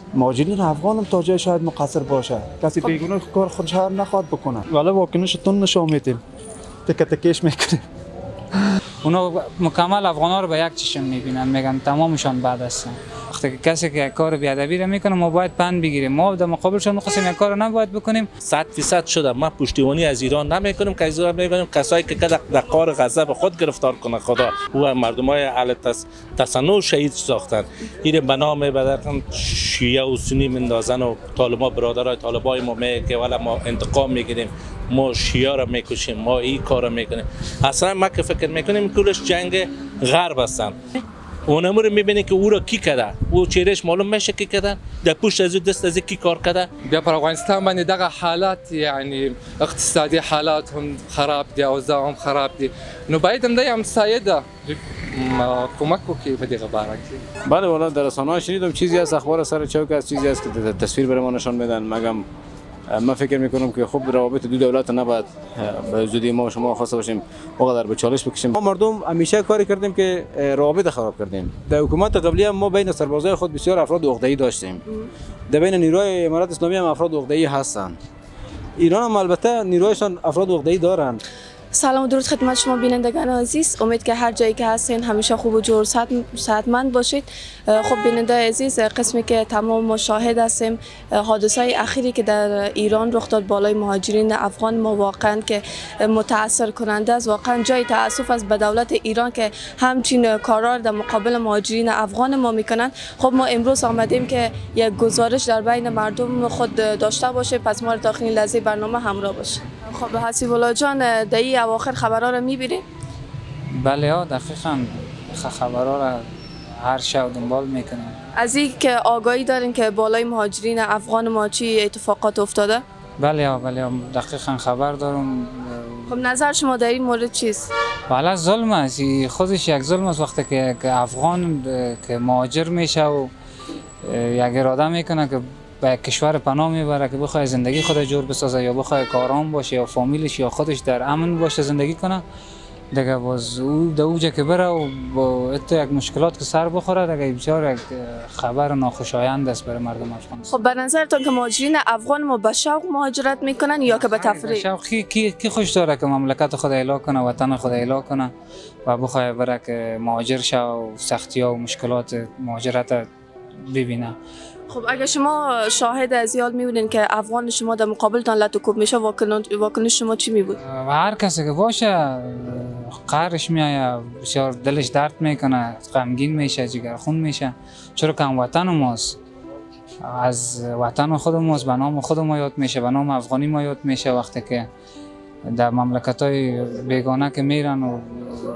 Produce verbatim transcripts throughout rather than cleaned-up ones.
مهاجرین افغان هم تا جای شاید مقصر باشه. کسی بیگناه کار خودش نخواد بکنه. ولی واکنش تون نشون میدیم. تک تکش میکنیم. اونا مکمل افغانا رو به یک چشم میبینن، میگن تمامشان بد هستن. وقتی که کسی که کار بیادبی رو میکنه ما باید پند بگیریم، ما در مقابلشون میخواستیم یک کار رو نباید بکنیم. صد فیصد شده ما پشتیبانی از ایران نمیکنیم که از ایران میکنیم کسایی که در قار غضب خود گرفتار کنه خدا و مردمای اهل تصنع شهید ساختن. این به نام بدرن شیعه و سنی مندازن و طالبا برادرای طالبای ما میگه که والا ما انتقام میگیریم، ما شیعه را میکشیم، ما این کار را میکنیم. اصلا ما که فکر میکنیم کلش جنگ غرب هستن. اونم رو میبینی که او را کی کرده، او چهرهش معلوم میشه کی کرده، در پشت از دست از کی کار کرده. بیا پر افغانستان باندې دغه حالات یعنی اقتصادي حالات هم خراب دي، اوضاع هم خراب دي، نو باید هم د همسایه ده کمک وکړي په دغه باره کې. بله والا در رسانه‌ها شنیدم چیزی از اخبار سر چوک است، چیزی است که تصویر برای ما نشان میدن. مگم من فکر میکنم که خب روابط دو دولت نباید به زودی ما و شما خواسته باشیم اونقدر به چالش بکشیم. ما مردم همیشه کاری کردیم که روابط خراب کردیم. در حکومت قبلی هم ما بین سربازای خود بسیار افراد عقده‌ای داشتیم. در بین نیروهای امارات اسلامی هم افراد عقده‌ای هستند. ایران هم البته نیروهایشان افراد عقده‌ای دارند. سلام و درود خدمت شما بینندگان عزیز. امید که هر جایی که هستین همیشه خوب و جور صحتمند باشید. خب بیننده عزیز، قسمی که تمام مشاهد هستیم حادثه‌های اخیری که در ایران رخ داد بالای مهاجرین افغان ما واقعا که متاثر کننده است. واقعا جای تاسف است به دولت ایران که همچین کارا در مقابل مهاجرین افغان ما میکنن. خب ما امروز آمدیم که یک گزارش در بین مردم خود داشته باشه، پس ما تا آخرین لحظه برنامه همراه باشه. خب حسیب الله جان، در این اواخر خبرها رو میبینید؟ بله ها، دقیقاً خبرها رو هر شب دنبال میکنیم. از این که آگاهی دارین که بالای مهاجرین افغان ما چی اتفاقات افتاده؟ بله ها بله ها، دقیقاً خبر دارم. خب نظر شما در این مورد چیست؟ بله ظلم است، خودش یک ظلم است. وقتی که افغان که مهاجر میشه و یک اراده میکنه که به کشور پناه میبره که بخواد زندگی خود جور بسازه یا بخواد کارام باشه یا فامیلش یا خودش در امن باشه زندگی کنه، دیگه باز او در اوجه که بره و با حتی یک مشکلات که سر بخوره، دیگه بسیار یک خبر ناخوشایند است برای مردم افغان. خب به نظرتون که مهاجرین افغان ما به شوق مهاجرت میکنن یا که به تفریح؟ شوق کی کی کی خوش داره که مملکت خود اعلا کنه، وطن خود اعلا کنه و بخواد بره که مهاجر شه و سختی‌ها و مشکلات مهاجرت ببینه. خب اگه شما شاهد از حال میبودین که افغان شما در مقابلتان لطوکوب میشه، واکنش شما چی میبود؟ هر کسی که باشه قهرش میایه، بسیار دلش درد میکنه، غمگین میشه، جگرخون میشه، چرا که وطن ماست، از وطن خود ماست، به نام خود ما یاد میشه، به نام افغانی ما یاد میشه. وقتی که در مملکت‌های بیگانه که میرن و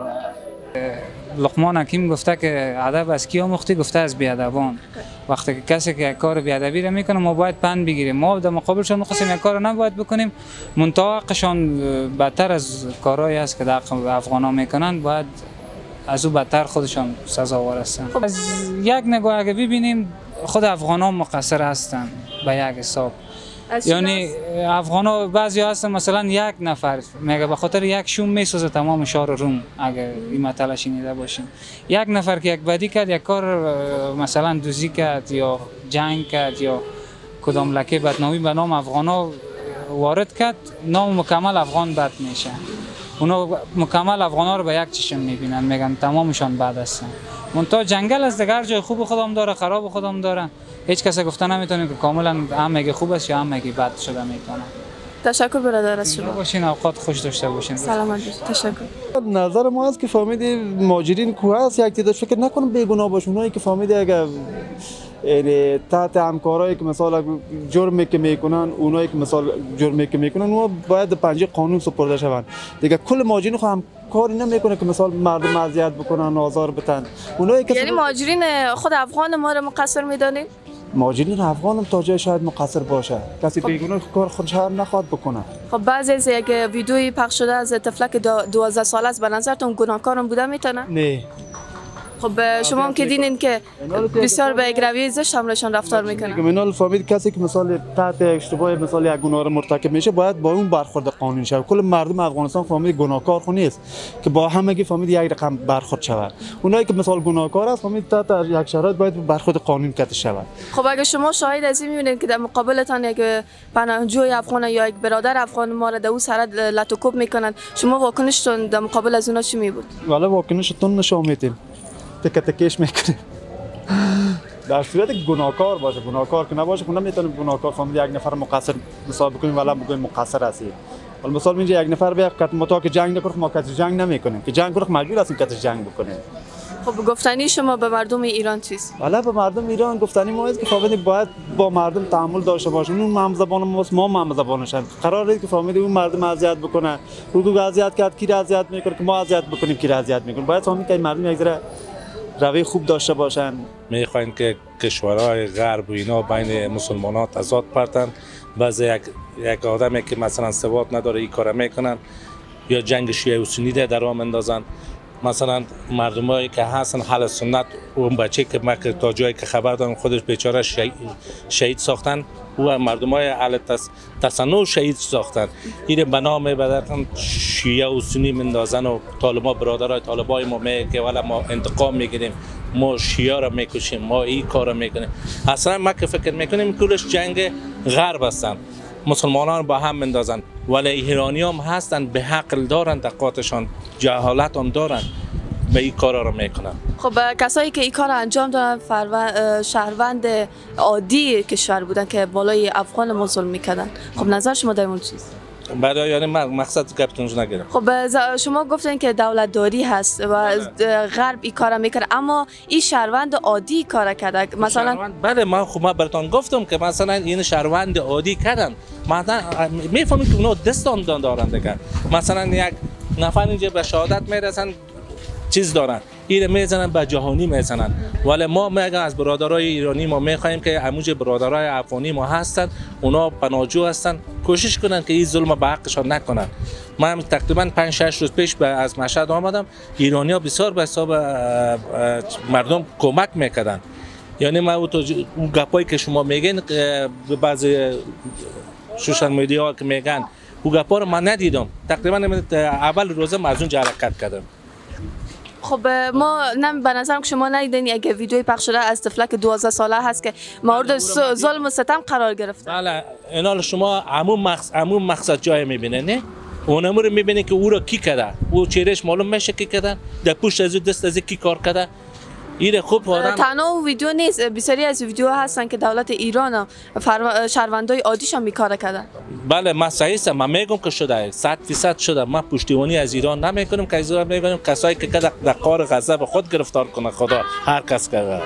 لقمان حکیم گفته که ادب از کی آموختی؟ گفته از بیادبان. وقتی که کسی که کار بیادبی رو میکنه ما باید پند بگیریم، ما در مقابلشون میخواستیم یک کار رو نباید بکنیم، منتها حقشان بدتر از کارهایی است که در افغانا میکنن، باید از او بدتر خودشان سزاوار هستند. از یک نگاه اگه ببینیم خود افغانا مقصر هستند به یک حساب. یعنی افغانا بعضی هستن مثلا یک نفر میگه به خاطر یک شوم میسوزه تمام شهر روم، اگه این مطلع شنیده باشین، یک نفر که یک بدی کرد، یک کار مثلا دوزی کرد یا جنگ کرد یا کدام لکه بدنامی به نام افغانا وارد کرد، نام مکمل افغان بد میشه. اونا مکمل افغانا رو به یک چشم میبینن، میگن تمامشان بد هستن. منتها جنگل از دیگر جای خوب خودم داره، خراب خودم داره. هیچ کس گفته نمیتونه که کاملا هم میگه خوب است یا هم میگه بد شده میتونه. تشکر برادر از شما. باشین، اوقات خوش داشته باشین. سلامت باشید. تشکر. نظر ما است که فهمید مهاجرین کوه است، یک تعداد فکر نکنم بیگناه باشن. اونایی که فهمید اگر یعنی تحت همکارایی که مثلا جرمی که میکنن، اونایی که مثلا جرمی که میکنن، اونها باید پنجه قانون سپرده شوند. دیگه کل مهاجرین خو هم کاری نمیکنه که مثلا مردم اذیت بکنن، آزار بدن. اونایی که یعنی مهاجرین خود افغان ما رو مقصر میدانید؟ مهاجرین افغان هم تا جای شاید مقصر باشه، کسی خب بیگناه کار خودش نخواد بکنه. خب بعضی از یک ویدیویی پخش شده از طفلک دوازده ساله است، به نظرتون گناهکارم بوده میتونه؟ نه خب شما هم که دیدین که بسیار به یک رویه زشت همراهشان رفتار میکنن. منال فهمید کسی که مثال تحت اشتباه مثال یک گناه رو مرتکب میشه باید با اون برخورد قانونی شود. کل مردم افغانستان فهمید گناهکار خو نیست که با همگی فهمید یک رقم برخورد شود. اونایی که مثال گناهکار است فهمید تحت یک شرایط باید برخورد قانونی کته شود. خب اگه شما شاهد از این میبینید که در مقابلتان یک پناهجوی افغان یا یک برادر افغان ما را در او سر لطوکوب میکنند، شما واکنشتون در مقابل از اونا چی می بود؟ والا واکنشتون نشون میدیم. تک تکش میکنیم. در صورت گناهکار باشه، گناهکار که نباشه خب نمیتونیم گناهکار فهمید یک نفر مقصر مثال بکنیم ولی بگیم مقصر هستی. ولی مثال میگه یک نفر بیاد که ما تا که جنگ نکنه ما کسی جنگ نمیکنیم که جنگ کنه مجبور هستیم کسی جنگ بکنیم. خب گفتنی شما به مردم ایران چیست؟ والا به مردم ایران گفتنی ما است که فهمید باید با مردم تعامل داشته باشیم. اون هم زبان ماست ما هم زبانشان. قرار است که فهمید اون مردم اذیت بکنه. حقوق اذیت کرد کی اذیت میکنه که ما اذیت بکنیم کی اذیت میکنه. باید فهمید که مردم یک ذره روی خوب داشته باشن. میخواین که کشورهای غرب و اینا بین مسلمانان تضاد پرتن. بعضی یک یک آدمی که مثلا ثبات نداره این کارا میکنن یا جنگ شیعه و سنی در راه اندازن. مثلا مردمایی که هستن حل سنت اون بچه که مکر تا جایی که خبر دارن خودش بیچاره شهید, شهید ساختن و مردمای اهل تس تصنع شهید ساختن. این به نام بدن شیعه و سنی مندازن و طالبا برادرای طالبای ما میگه که والا ما انتقام میگیریم، ما شیعه را میکشیم، ما این کارا میکنیم. اصلا ما که فکر میکنیم کلش جنگ غرب هستن، مسلمانان با هم مندازن، ولی ایرانی هم هستن به حق دارن دقاتشان جهالت هم دارن به این کارا رو میکنن. خب کسایی که این کار انجام دادن شهروند عادی کشور بودن که بالای افغان ما ظلم میکردن. خب نظر شما در اون چیست؟ برای یعنی مقصد گپتون نگیرم. خب شما گفتین که دولت داری هست و غرب این کارا میکنه، اما این شهروند عادی کارا کرده مثلا. بله من خب ما براتون گفتم که مثلا این شهروند عادی کردن. مثلا میفهمید که اونا دستان دارن دیگه. مثلا یک نفر اینجا به شهادت میرسن چیز دارن، این میزنن به جهانی میزنن. ولی ما میگم از برادرای ایرانی ما میخوایم که همونج برادرای افغانی ما هستن، اونا پناهجو هستن، کوشش کنن که این ظلم به حقشان نکنن. من تقریبا پنج شش روز پیش از مشهد آمدم، ایرانی‌ها بسیار به حساب مردم کمک میکردن. یعنی ما اون گپایی که شما میگین به بعضی سوشال میدیا که میگن اون گپا رو من ندیدم. تقریبا اول روزه از اون حرکت کردم. خب ما نم به نظرم که شما ندیدین یک ویدیوی پخش شده از طفلک دوازده ساله هست که مورد ظلم و ستم قرار گرفته. بله اینا شما عموم مقصد عموم مقصد جای میبینین نه؟ اونم رو میبینه که او را کی کرده، او چهرهش معلوم میشه کی کرده، در پشت از دست از کی کار کرده. این خوب آدم تنها ویدیو نیست، بسیاری از ویدیو هستن که دولت ایران شهروندای عادیش هم میکار کردن. بله من صحیح است، من میگم که شده صد فیصد شده. من پشتیبانی از ایران نمیکنم که از ایران میگم کسایی که در قار غضب خود گرفتار کنه خدا هر کس کرده.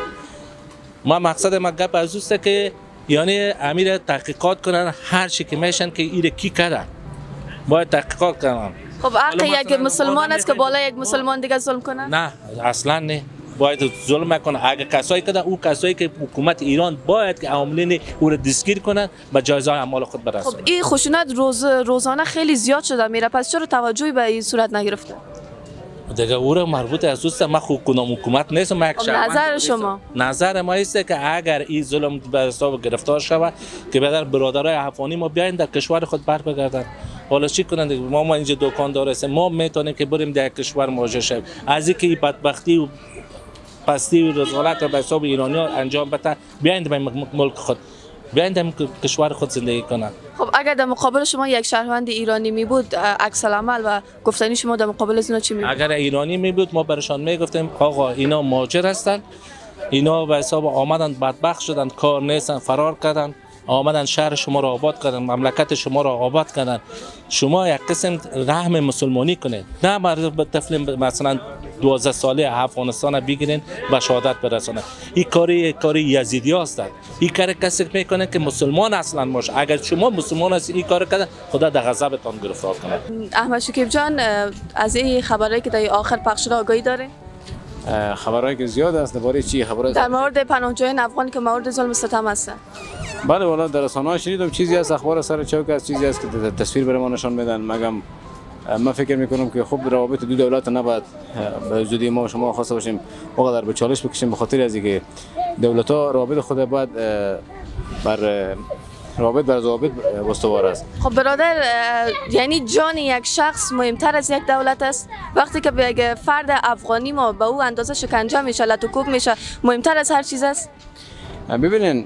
ما مقصد ما گپ از است که یعنی امیر تحقیقات کنن هر چی که میشن که این کی کرده باید تحقیقات کنن. خب حق یک مسلمان است که بالای یک مسلمان دیگه ظلم کنه؟ نه اصلا نه، باید ظلم نکنه. اگه کسایی که او کسایی که حکومت ایران باید که عاملین او را دستگیر کنن به جایزه اعمال خود برسونن. خب این خشونت روز روزانه خیلی زیاد شده میره، پس چرا توجهی به این صورت نگرفته؟ دیگه او را مربوط از دوست ما حکومت نیست. ما خب نظر شما؟ نظر ما است که اگر این ظلم به حساب گرفتار شود که بدر برادرای افغانی ما بیاین در کشور خود بر بگردن. حالا چی کنند؟ ما ما اینجا دکاندار هستیم، ما میتونیم که بریم در کشور مواجه شویم. از اینکه بدبختی و پستی و رذالت را به حساب ایرانی‌ها انجام بده، بیایند به ملک خود، بیایند در کشور خود زندگی کنند. خب اگر در مقابل شما یک شهروند ایرانی می بود، عکس العمل و گفتنی شما در مقابل از اینا چی می بود؟ اگر ایرانی می بود ما برشان میگفتیم آقا اینا مهاجر هستند، اینا به حساب آمدن بدبخت شدن، کار نیستن، فرار کردن، آمدن شهر شما را آباد کردن، مملکت شما را آباد کردن. شما یک قسم رحم مسلمانی کنید، نه مرد طفل مثلا دوازده ساله افغانستان بگیرین به شهادت برسونن. این کاری کاری یزیدی هست. این کار کسی میکنه که مسلمان اصلا باشه. اگر شما مسلمان هستید این کار کرده خدا در غضبتان گرفتار کنه. احمد شکیب جان، از این خبرایی که در آخر پخش شده آگاهی داره؟ خبرایی که زیاد است درباره چی خبرات؟ در مورد پناهجویان افغان که مورد ظلم و ستم هستن. بله والا در رسانه‌ها شنیدم چیزی از اخبار سر چوک است، چیزی است که تصویر برای ما نشان میدن. مگم من فکر میکنم که خب روابط دو دولت نباید به زودی ما و شما خواسته باشیم وقدر به چالش بکشیم، به خاطر از اینکه دولت ها روابط خود باید بر روابط بر ضوابط استوار است. خب برادر، یعنی جان یک شخص مهمتر از یک دولت است؟ وقتی که به یک فرد افغانی ما به او اندازه شکنجه میشه، لطوکوب میشه، مهمتر از هر چیز است؟ ببینین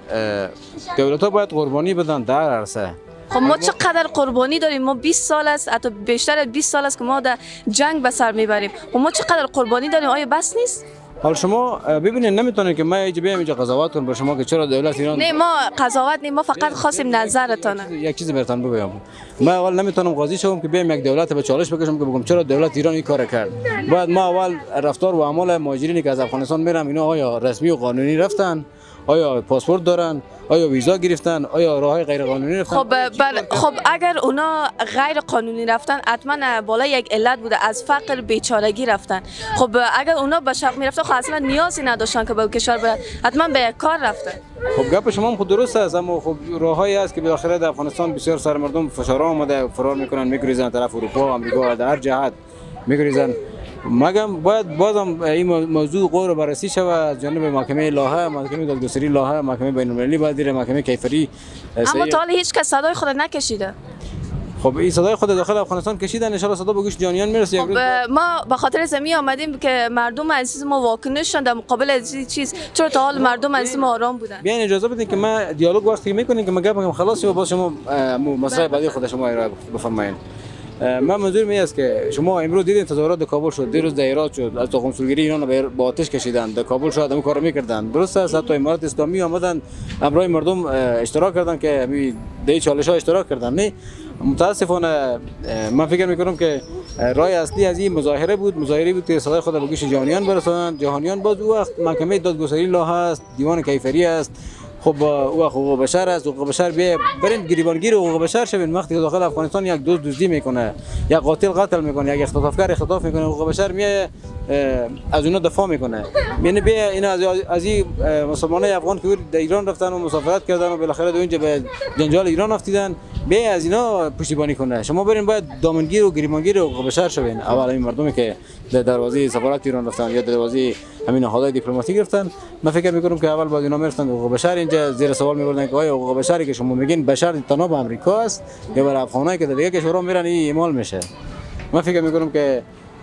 دولت ها باید قربانی بدن در عرصه. خب ما چقدر قربانی داریم؟ ما بیست سال است، حتی بیشتر از بیست سال است که ما در جنگ به سر میبریم. خب ما چقدر قربانی داریم؟ آیا بس نیست؟ حالا شما ببینید نمیتونید که ما اینجا بیام اینجا قضاوت کنم به شما که چرا دولت ایران. نه ما قضاوت نه، ما فقط خواستیم نظرتون. یک چیز براتون بگم، ما اول نمیتونم قاضی شوم که بیام یک دولت به چالش بکشم که بگم چرا دولت ایران این کار کرد. بعد ما اول رفتار و اعمال مهاجرینی که از افغانستان میرن اینا آیا رسمی و قانونی رفتن؟ آیا پاسپورت دارن؟ آیا ویزا گرفتن؟ آیا راههای غیر قانونی رفتن؟ خب بر... خب اگر اونا غیر قانونی رفتن حتما بالا یک علت بوده، از فقر بیچارگی رفتن. خب اگر اونا به شرق میرفتن خب اصلا نیازی نداشتن که به کشور برن، حتما به یک کار رفتن. خب گپ شما هم خود درست است، اما خب راههایی است که بالاخره در افغانستان بسیار سر مردم فشار آمده، فرار میکنن، میگریزن طرف اروپا، آمریکا، در هر جهت میگریزن. مگم باید بازم این موضوع غور بررسی شود از جانب محکمه لاهه، محکمه دادگستری لاهه، محکمه بین المللی، باید دیره محکمه کیفری. اما تا حالا هیچ کس صدای خود نکشیده. خب این صدای خود داخل افغانستان کشیدن، ان شاء الله صدا به گوش جانیان میرسه. خب ما به خاطر زمین آمدیم که مردم عزیز ما واکنششون در مقابل از این چیز، چرا تا حال مردم عزیز ما آرام بودن؟ بیاین اجازه بدین که ما دیالوگ وقتی میکنیم که ما گپ خلاص و باز شما مسئله بعدی خود شما ارائه بفرمایید. من منظور می است که شما امروز دیدین تظاهرات در کابل شد، دیروز در هرات شد، از قنصلگری ایران با آتش کشیدن، در کابل شد همین کارو میکردن. درست است، حتی امارات اسلامی آمدن همراه مردم اشتراک کردن که همین در چالش ها اشتراک کردن. نه متاسفانه من فکر میکنم که راه اصلی از این مظاهره بود، مظاهره بود که صدای خود به گوش جهانیان برسانند. جهانیان باز او وقت محکمه دادگستری لاهه است، دیوان کیفری است، خب او حقوق بشر است. حقوق بشر بیا برین گریبانگیر حقوق بشر شوین. وقتی که داخل افغانستان یک دوست دزدی میکنه، یک قاتل قتل میکنه، یک اختطافگر اختطاف میکنه، حقوق بشر میاد از اونها دفاع میکنه. یعنی بیا اینا از از این مسلمانای افغان که در ایران رفتن و مسافرت کردن و بالاخره در اینجا به جنجال ایران افتیدن، بیا از اینا پشتیبانی کنه. شما برین باید دامنگیر و گریبانگیر حقوق بشر شوین. اول این مردمی که در دروازه سفارت ایران رفتن یا دروازه همین نهادهای دیپلماتیک رفتن، من فکر میکنم که اول باید اینا میرفتن حقوق بشر اینجا زیر سوال میبردن که آیا حقوق بشری که شما میگین بشر تنها به آمریکا است یا برای افغانایی که در دیگه کشورها میرن این اعمال میشه. من فکر میکنم که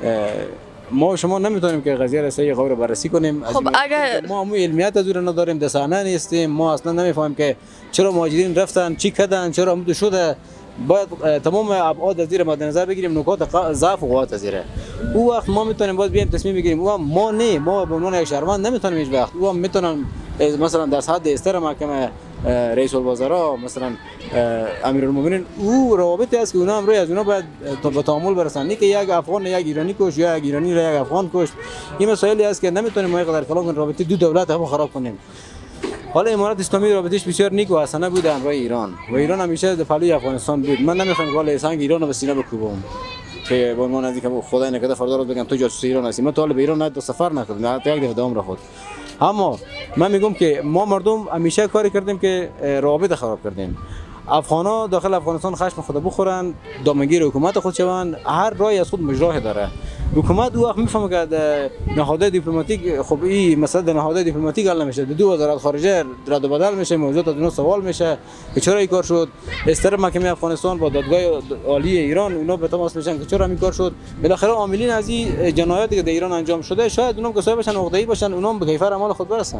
ما شما نمیتونیم که قضیه را صحیح غور بررسی کنیم. خب اگر ما مو علمیت از اون نداریم، دسانه نیستیم، ما اصلا نمیفهمیم که چرا مهاجرین رفتن، چی کردن، چرا عمد شده. باید تمام ابعاد از زیر مد نظر بگیریم، نکات ضعف و قوت از زیره. او وقت ما میتونیم باید بیایم تصمیم بگیریم. او ما نه، ما به عنوان یک شهروند نمیتونیم هیچ وقت. او میتونن مثلا در حد استر محکمه رئیس الوزراء، مثلا امیرالمومنین، او روابطی است که اونا هم روی از اونا باید به تعامل برسن. نه که یک افغان یک ایرانی کش یا یک ایرانی را یک افغان کش. این مسائلی است که نمیتونیم ما اینقدر کلام کنیم رابطه دو دولت هم خراب کنیم. حالا امارات اسلامی رابطش بسیار نیک و حسنه بوده همراه ایران و ایران همیشه در پهلوی افغانستان بود. من نمیخوام حالا سنگ ایران رو به سینه بکوبم که به عنوان از اینکه خدای نکرده فردا رو بگم تو جاسوس ایران هستی. من تا حالا به ایران نه سفر نکردم، نه یک دفعه دوام را خود. اما من میگم که ما مردم همیشه کاری کردیم که روابط خراب کردیم. افغانا داخل افغانستان خشم خود بخورن، دامنگیر حکومت خود شوند، هر رای از خود مجراه داره. حکومت او وقت میفهمه که نهادهای دیپلماتیک خب این مسئله در نهادهای دیپلماتیک حل نمیشه، دو وزارت خارجه رد و بدل میشه، موضوعات از اونها سوال میشه که چرا این کار شد. استر محکمه افغانستان با دادگاه عالی ایران اونا به تماس میشن که چرا این کار شد. بالاخره عاملین از این جنایاتی که در ایران انجام شده شاید اونم کسایی باشن عقده‌ای باشن، اونم به کیفر اعمال خود برسن.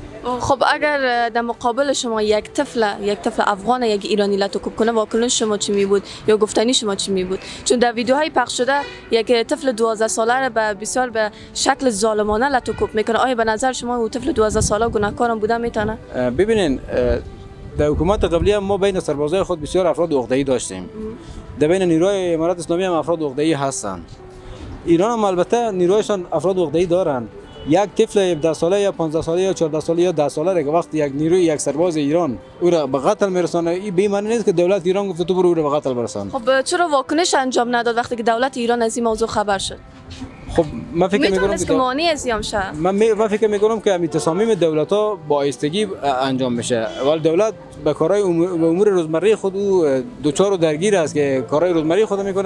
خب اگر در مقابل شما یک طفل یک طفل افغان یک ایرانی لطوکوب کنه، واکنش شما چی می بود یا گفتنی شما چی می بود؟ چون در ویدیوهای پخش شده یک طفل دوازده ساله را به بسیار به شکل ظالمانه لطوکوب میکنه. آیا به نظر شما او طفل دوازده ساله گناهکارم بوده میتونه؟ ببینین در حکومت قبلی ما بین سربازای خود بسیار افراد عقده‌ای داشتیم. در بین نیروهای امارات اسلامی هم افراد عقده‌ای هستن. ایران هم البته نیروهایشان افراد عقده‌ای دارن. یک طفل هفده ساله یا پانزده ساله یا چهارده ساله یا ده ساله که وقتی یک نیروی یک سرباز ایران او را به قتل میرسانه، این به معنی نیست که دولت ایران گفته تو برو او را به قتل برسان. خب چرا واکنش انجام نداد وقتی که دولت ایران از این موضوع خبر شد؟ خب من فکر می‌کنم که مانی از یام شه. من من فکر می‌کنم که همین تصامیم دولت‌ها با ایستگی انجام میشه. ولی دولت به کارهای امور روزمره خود او دوچار و درگیر است که کارهای روزمره خود میکنه.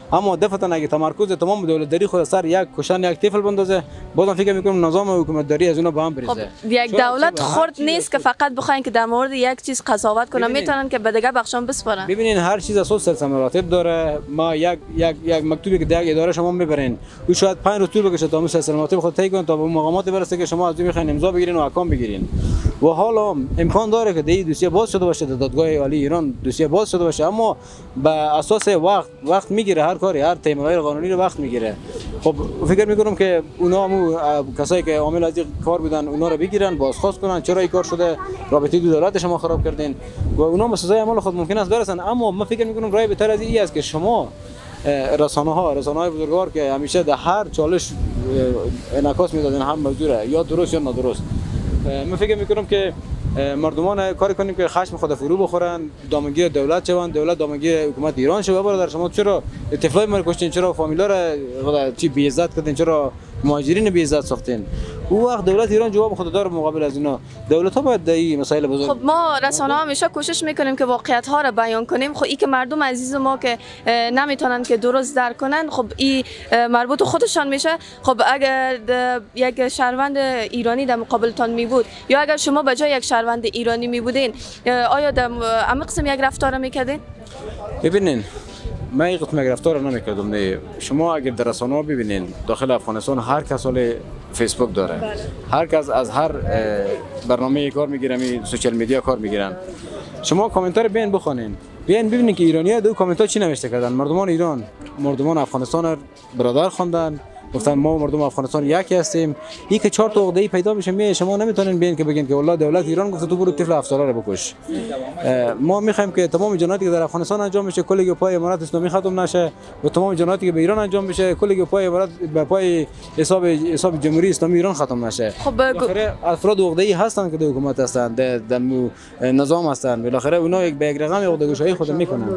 اما دفعتا اگه تمرکز تمام دولتداری خود سر یک کشان یک طفل بندازه بازم فکر میکنم نظام حکومتداری از اونها به هم بریزه. خب یک دولت خرد نیست که فقط بخواین که در مورد یک چیز قضاوت کنه، میتونن که به دیگه بخشان بسپارن. ببینین هر چیز اساس سلسله مراتب داره. ما یک یک یک مکتوبی که در یک اداره شما میبرین او شاید پنج روز طول بکشه تا اون سلسله مراتب خود طی کنه تا به مقامات برسه که شما از اون میخواین امضا بگیرین و احکام بگیرین. و حالا امکان داره که این دوسیه باز شده باشه، دادگاه عالی ایران دوسیه باز شده باشه، اما به اساس وقت وقت میگیره، هر کاری هر تیم غیر قانونی رو وقت میگیره. خب فکر میکنم که اونا مو کسایی که عامل از این کار بودن اونا رو بگیرن، بازخواست کنن چرا این کار شده، رابطه دو دولت شما خراب کردین و اونا به سزای اعمال خود ممکن است برسن. اما من فکر میکنم راه بهتر از این است که شما رسانه ها رسانه های بزرگوار که همیشه در هر چالش انعکاس میدادن هم موضوع یا درست یا نادرست، من فکر میکنم که مردمان کاری کنیم که خشم خود فرو بخورن، دامنگیر دولت شوند، دولت دامنگیر حکومت ایران شوه. برادر شما چرا طفلای ما رو کشتین، چرا فامیلا را چی بی عزت کردین، چرا مهاجرین بی عزت ساختین؟ او وقت دولت ایران جواب خود داره مقابل از اینا. دولت ها باید این مسائل بزرگ. خب ما رسانه ها همیشه کوشش میکنیم که واقعیت ها را بیان کنیم. خب این که مردم عزیز ما که نمیتونن که درست درک کنن، خب این مربوط خودشان میشه. خب اگر یک شهروند ایرانی در مقابلتان می بود یا اگر شما به جای یک شهروند ایرانی می بودین، آیا در اما قسم یک رفتار میکردین؟ ببینین من این قسم یک رفتار نمیکردم. نه شما اگر در رسانه ها ببینین داخل افغانستان هر کس حال فیسبوک داره، هر کس از هر برنامه کار میگیرن، سوشال میدیا کار میگیرن. شما کامنت رو بیان بخونین، بیان ببینین که ایرانی‌ها دو کامنت ها چی نوشته کردن. مردمان ایران مردمان افغانستان برادر خواندن، گفتن ما مردم افغانستان یکی هستیم. این که چهار تا عقده‌ای پیدا میشه، می شما نمیتونین بیان که بگین که والله دولت ایران گفت تو برو طفل هفت ساله رو بکش. ما میخوایم که تمام جنایاتی که در افغانستان انجام میشه کلی پای امارات اسلامی ختم نشه و تمام جنایاتی که به ایران انجام میشه کلی پای امارات به پای حساب حساب جمهوری اسلامی ایران ختم نشه. خب بالاخره افراد عقده‌ای هستن که در حکومت هستن، در نظام هستن، بالاخره اونا یک به یک رقم عقده گشایی خود میکنن.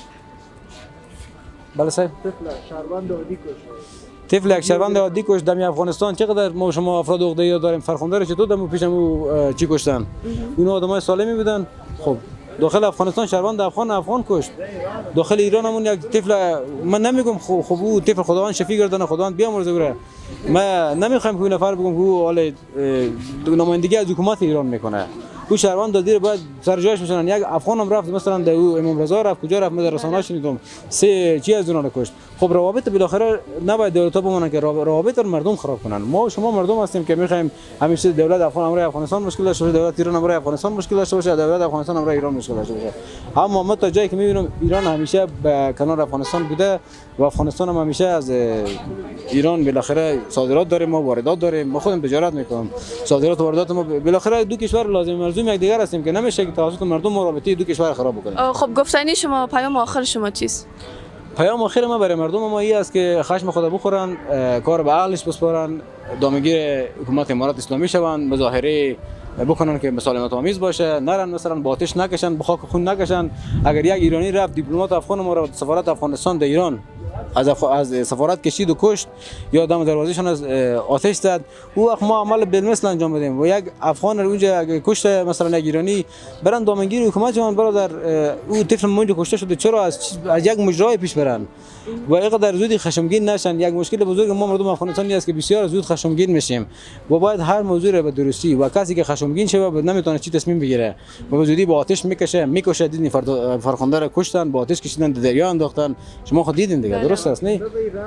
بله صاحب شهروند عادی طفل یک شهروند عادی کش دم افغانستان. چقدر ما شما افراد عقده‌ای داریم، فرخنده چطور دم پیشمو چی کشتن؟ اونا آدمای سالمی بودن. خب داخل افغانستان شهروند افغان افغان کشت، داخل ایران همون یک طفل. من نمیگم خب خب او طفل خداوند شفی گردن، خداوند بیامرزه بره. من نمیخوام که اون نفر بگم که او حال نمایندگی از حکومت ایران میکنه. او شهروند دادیر باید سر جایش میشنن. یک افغان هم رفت مثلا در او امام رضا رفت کجا رفت، من رسانه‌اش شنیدم سه چی از اونها رو کشت. خب روابط بالاخره نباید دولت‌ها بمونن که روابط رو مردم خراب کنن. ما شما مردم هستیم که میخوایم همیشه دولت افغان امر افغانستان مشکل داشته باشه، دولت ایران امر افغانستان مشکل داشته باشه، دولت افغانستان امر ایران مشکل داشته باشه. اما ما تا جایی که میبینم ایران همیشه به کنار افغانستان بوده و افغانستان هم همیشه از ایران بالاخره صادرات داریم، ما واردات داریم، ما خودمون تجارت میکنیم. صادرات و واردات ما بالاخره دو کشور لازم مرزوم یک دیگر هستیم که نمیشه که توسط مردم رابطه دو کشور خراب بکنیم. خب گفتنی شما پیام آخر شما چیست؟ پیام آخر ما برای مردم ما این است که خشم خود بخورن، کار به عقلش بسپارن، دامنگیر حکومت امارات اسلامی شوند، مظاهره بکنن که مسالمت آمیز باشه، نرن مثلا با آتش نکشن، به خاک خون نکشن. اگر یک ایرانی رفت دیپلمات افغان ما را سفارت افغانستان در ایران از اف... از سفارت کشید و کشت یا دم دروازهشون از آتش زد، او وقت ما عمل بالمثل انجام بدیم و یک افغان رو اونجا کشت مثلا یک ایرانی برن دامنگیر حکومت جوان برادر او طفل اونجا کشته شده، چرا از, از یک مجرای پیش برن و اینقدر زودی خشمگین نشن. یک مشکل بزرگ ما مردم افغانستان است که بسیار زود خشمگین میشیم و باید هر موضوع رو به درستی و کسی که خشمگین شه نمیتونه چی تصمیم بگیره و به زودی با آتش میکشه میکشه. دیدین فرخنده رو کشتن، با آتش کشیدن، در دریا انداختن، شما خود دیدین دیگه، درست است نه؟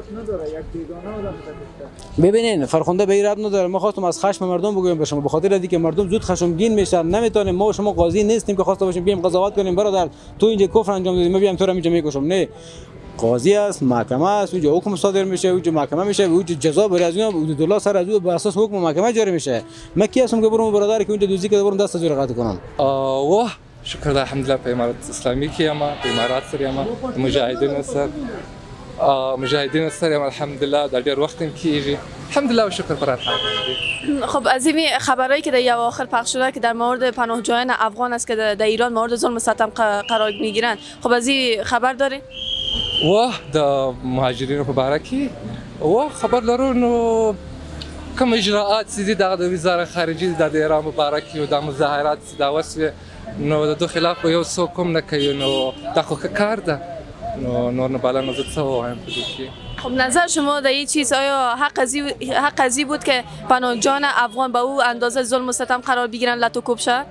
ببینین فرخنده به این ربط نداره. ما خواستم از خشم مردم بگویم به شما، به خاطر اینکه مردم زود خشمگین میشن، نمیتونیم ما شما قاضی نیستیم که خواسته باشیم بیام قضاوت کنیم برادر تو اینجا کفر انجام دادی ما بیام تو رو اینجا میکشم. نه، قاضی است، محکمه است، اونجا حکم صادر میشه، اونجا محکمه میشه، اونجا جزا برای از اون حدود الله سر از اون به اساس حکم محکمه جاری میشه. من کی هستم که برم برادر که اونجا دوزی که برم دست جور قطع کنم؟ اوه شکر الحمدلله په امارات اسلامی کې یم، په امارات سره یم، مجاهدین سره مجاهدین سره یم الحمدلله در ډیر وخت کیږي الحمدلله و شکر پر حال. خب از این خبرایی که در اواخر پخش شده که در مورد پناهجویان افغان است که در ایران مورد ظلم و ستم قرار میگیرند، خب از این خبر داری؟ واه د مهاجرینو په باره کې واه خبر لرو. نو کوم اجراءات دي د وزارت خارجه د ایران په باره کې او د مظاهرات د وسوي نو د خلاف یو څوک کوم نه کوي، نو دا خو کار ده نور بالا نزد سوا هم بدوکی. خب نظر شما در این چیز آیا حق ازی حق ازی بود که پناهجویان افغان به او اندازه ظلم و ستم قرار بگیرن لتو کوب شه؟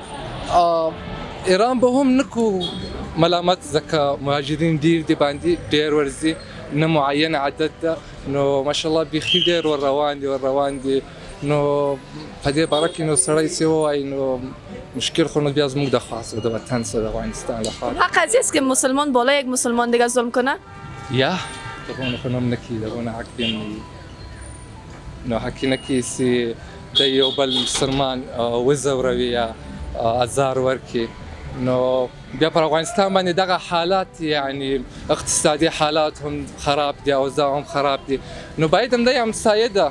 ایران به هم نکو ملامت زکا مهاجرین دیر دی باندی دیر ورزی نه معین عدد ده نو ماشاءالله بخیر دیر ور روان دی ور روان دی نو پدی برکی نو سرای سی وای نو مشکل خونو بیا از موږ د خاصه د وطن سره د افغانستان لپاره حق ازی است که مسلمان بالا یک مسلمان دیگه ظلم کنه؟ یا دغه خونم نکی دغه حق دی نو حق نکی سی د یو بل مسلمان وزوروي یا ازار ورکی نو بیا پر افغانستان باندې دغه حالات یعنی اقتصادي حالات هم خراب دي او اوضاع هم خراب دي نو باید هم د همسایه ده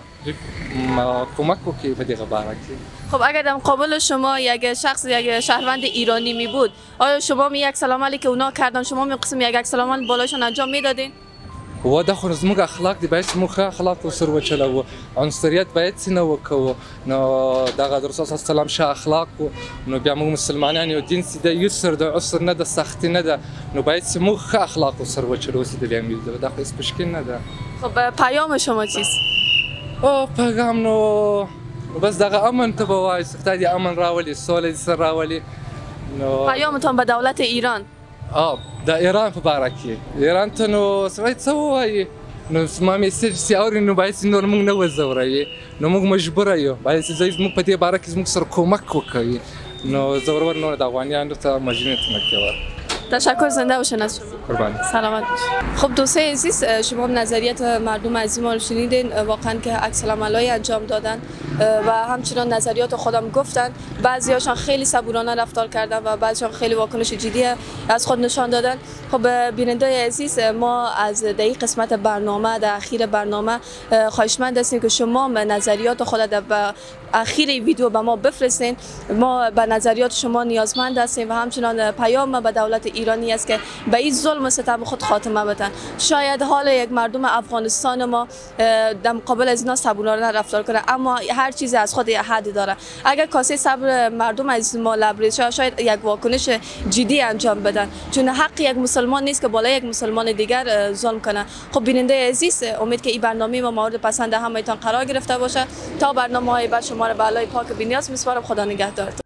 کمک وکړي په دغه باره کې. خب اگر در مقابل شما یک شخص یک شهروند ایرانی می بود آیا شما می یک سلام علیک اونا کردن شما می قسم یک سلام علیک بالایشان انجام میدادین؟ و دا خو زموږ اخلاق دی باید موږ اخلاق سره وچلو عنصریت باید څنګه وکړو نو دغه رسول الله سلام شه اخلاق نو بیا موږ مسلمانان یو دین سي د یسر د عسر نه د سختی نه ده نو باید موږ اخلاق سره وچلو سي د بیان دا خو هیڅ مشکل نه ده. خب پیام شما چیست؟ او پیغام نو بس دغه امن ته وای سخت دی امن راولي سولې سره راولي نو پیامتون به دولت ایران آه د ایران په باره کې ایران ته نو سړی څه ووایي نو زما میسج چې اوري نو باید نور موږ نه وځوروي نو موږ مجبوره یو باید چې زموږ په دې باره کې زموږ سره کومک وکړي نو زورور نور د افغانیانو ته مجبورې تمکیور. تشکر زنده باشین از شما. قربان. سلامت باشین. خب دوستای عزیز شما نظریات مردم عزیز ما رو شنیدین واقعا که عکس العملای انجام دادن و همچنان نظریات خودم گفتن بعضیاشان خیلی صبورانه رفتار کردن و بعضیشان خیلی واکنش جدی از خود نشان دادن. خب بیننده عزیز ما از در قسمت برنامه در اخیر برنامه خواهشمند هستیم که شما نظریات خود در اخیر ویدیو به ما بفرستین. ما به نظریات شما نیازمند هستیم و همچنان پیام به دولت ایرانی است که به این ظلم و ستم خود خاتمه بدن. شاید حال یک مردم افغانستان ما در مقابل از اینا صبورانه رفتار کنه اما هر چیزی از خود حدی داره. اگر کاسه صبر مردم از ما لبریز شد شاید یک واکنش جدی انجام بدن چون حق یک مسلمان نیست که بالای یک مسلمان دیگر ظلم کنه. خب بیننده عزیز امید که این برنامه ما مورد پسند همتان قرار گرفته باشه. تا برنامه‌های بعد شما را به الله پاک بی‌نیاز می‌سپارم. خدا نگهدار.